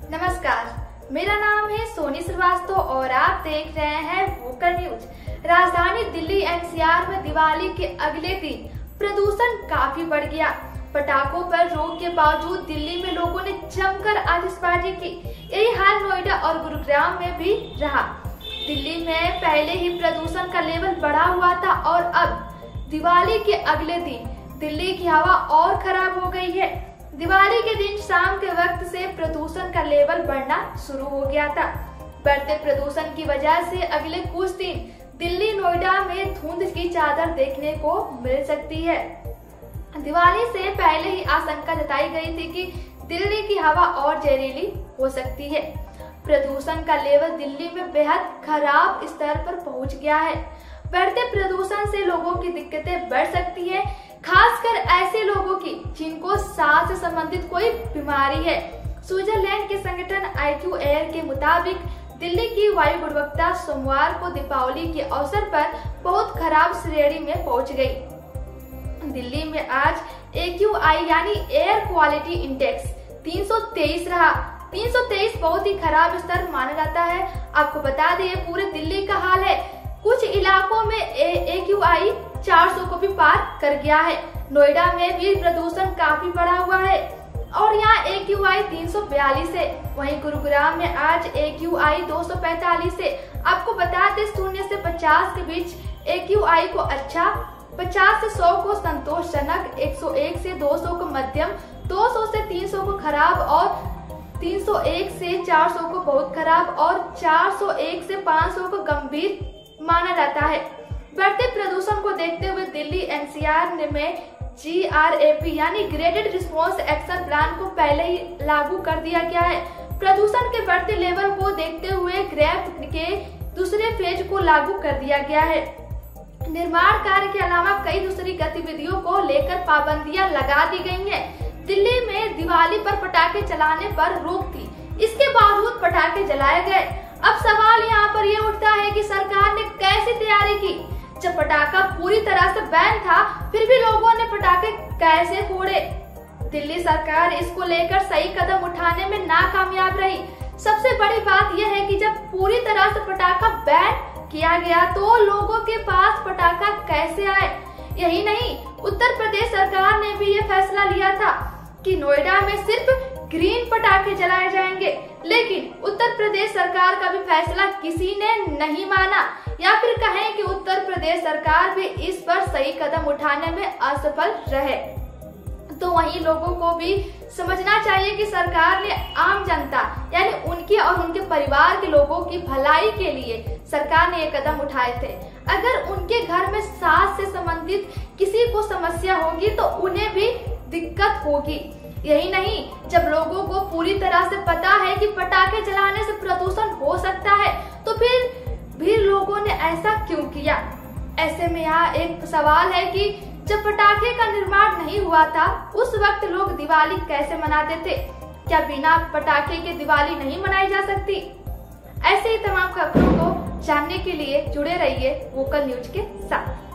नमस्कार, मेरा नाम है सोनी श्रीवास्तव और आप देख रहे हैं वोकल न्यूज। राजधानी दिल्ली एनसीआर में दिवाली के अगले दिन प्रदूषण काफी बढ़ गया। पटाखों पर रोक के बावजूद दिल्ली में लोगों ने जमकर आतिशबाजी की। यही हाल नोएडा और गुरुग्राम में भी रहा। दिल्ली में पहले ही प्रदूषण का लेवल बढ़ा हुआ था और अब दिवाली के अगले दिन दिल्ली की हवा और खराब हो गई है। दिवाली के दिन शाम के वक्त से प्रदूषण का लेवल बढ़ना शुरू हो गया था। बढ़ते प्रदूषण की वजह से अगले कुछ दिन दिल्ली नोएडा में धुंध की चादर देखने को मिल सकती है। दिवाली से पहले ही आशंका जताई गई थी कि दिल्ली की हवा और जहरीली हो सकती है। प्रदूषण का लेवल दिल्ली में बेहद खराब स्तर पर पहुंच गया है। बढ़ते प्रदूषण से लोगों की दिक्कतें बढ़ सकती है, खासकर ऐसे लोगों की जिनको सांस से संबंधित कोई बीमारी है। स्विट्जरलैंड के संगठन IQ एयर के मुताबिक दिल्ली की वायु गुणवत्ता सोमवार को दीपावली के अवसर पर बहुत खराब श्रेणी में पहुंच गई। दिल्ली में आज AQI यानी एयर क्वालिटी इंडेक्स 323 रहा। 323 बहुत ही खराब स्तर माना जाता है। आपको बता दें पूरे दिल्ली का हाल है। कुछ इलाकों में AQI 400 को भी पार कर गया है। नोएडा में भी प्रदूषण काफी बढ़ा हुआ है और यहाँ AQI 342 है। वहीं गुरुग्राम में आज AQI 245 है। आपको बता दें 0 से 50 के बीच AQI को अच्छा, 50 से 100 को संतोषजनक, 101 से 200 को मध्यम, 200 से 300 को खराब और 301 से 400 को बहुत खराब और 401 से 500 को गंभीर माना जाता है। बढ़ते प्रदूषण को देखते हुए दिल्ली NCR में GRAP यानी ग्रेडेड रिस्पॉन्स एक्शन प्लान को पहले ही लागू कर दिया गया है। प्रदूषण के बढ़ते लेवल को देखते हुए ग्रैप के दूसरे फेज को लागू कर दिया गया है। निर्माण कार्य के अलावा कई दूसरी गतिविधियों को लेकर पाबंदियां लगा दी गई हैं। दिल्ली में दिवाली पर पटाखे चलाने पर रोक थी, इसके बावजूद पटाखे जलाए गए। अब सवाल यहाँ पर ये उठता है कि सरकार ने कैसी तैयारी की। जब पटाखा पूरी तरह से बैन था फिर भी लोगों ने पटाखे कैसे फोड़े। दिल्ली सरकार इसको लेकर सही कदम उठाने में नाकामयाब रही। सबसे बड़ी बात यह है कि जब पूरी तरह से पटाखा बैन किया गया तो लोगों के पास पटाखा कैसे आए। यही नहीं, उत्तर प्रदेश सरकार ने भी ये फैसला लिया था कि नोएडा में सिर्फ ग्रीन पटाखे जलाए जाएंगे, लेकिन उत्तर प्रदेश सरकार का भी फैसला किसी ने नहीं माना, या फिर कहें कि उत्तर प्रदेश सरकार भी इस पर सही कदम उठाने में असफल रहे। तो वहीं लोगों को भी समझना चाहिए कि सरकार ने आम जनता यानी उनके और उनके परिवार के लोगों की भलाई के लिए सरकार ने ये कदम उठाए थे। अगर उनके घर में सांस से संबंधित किसी को समस्या होगी तो उन्हें भी दिक्कत होगी। यही नहीं, जब लोगों को पूरी तरह से पता है कि पटाखे जलाने से प्रदूषण हो सकता है तो फिर भी लोगों ने ऐसा क्यों किया। ऐसे में यहाँ एक सवाल है कि जब पटाखे का निर्माण नहीं हुआ था उस वक्त लोग दिवाली कैसे मनाते थे। क्या बिना पटाखे के दिवाली नहीं मनाई जा सकती? ऐसे ही तमाम खबरों को जानने के लिए जुड़े रहिए वोकल न्यूज के साथ।